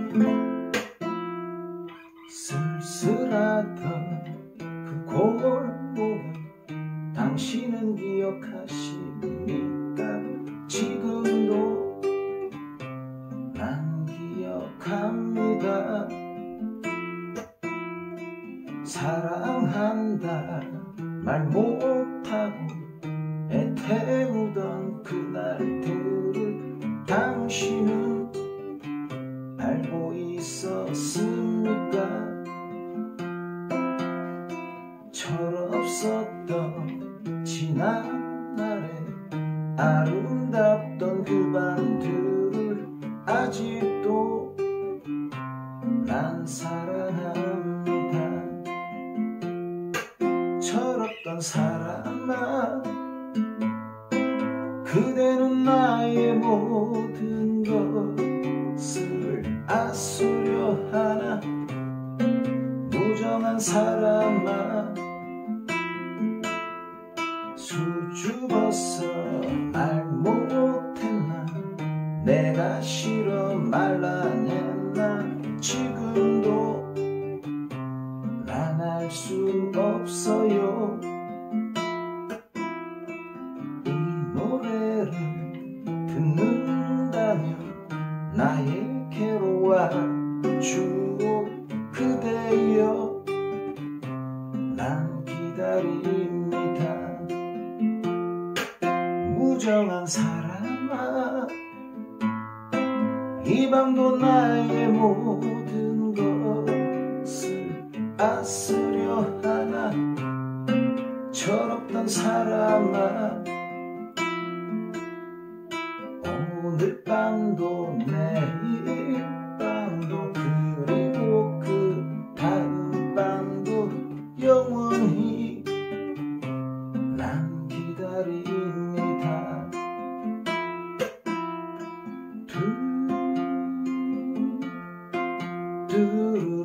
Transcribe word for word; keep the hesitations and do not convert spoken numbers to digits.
쓸쓸하던 그 골목을 당신은 기억하십니까? 지금도 난 기억합니다. 사랑한다 말 못하고 애태우던 그날들을 당신은 알고 있었습니까? 철없었던 지난날의 아름답던 그 밤들을 아직도 난 사랑합니다. 철없던 사람아, 그대는 나의 모든 것을 아수려 하나. 무정한 사람아, 수줍어서 말 못했나? 내가 싫어 말라냈나? 지금도 난 알 수 없어요. 이 노래를 듣는다면 나의 괴로운 추억 그대여 난 기다립니다. 무정한 사람아, 이 밤도 나의 모든 것을 아쓰려 하나. 철없던 사람아, 오늘 밤도 내일 밤도 그리고 그 다음 밤도 영원히 난 기다립니다. 두, 두